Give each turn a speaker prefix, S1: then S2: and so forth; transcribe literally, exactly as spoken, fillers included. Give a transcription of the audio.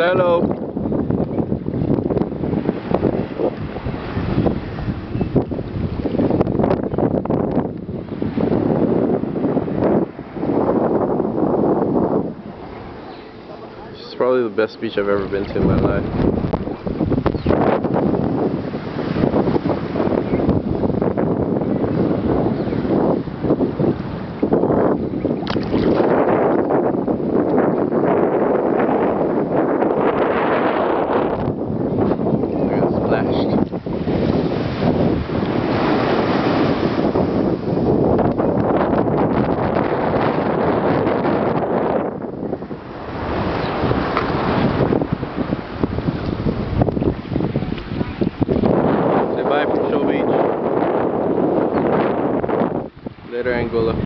S1: Say hello. This is probably the best beach I've ever been to in my life. Say bye from Shoal Beach. Later, Anguilla.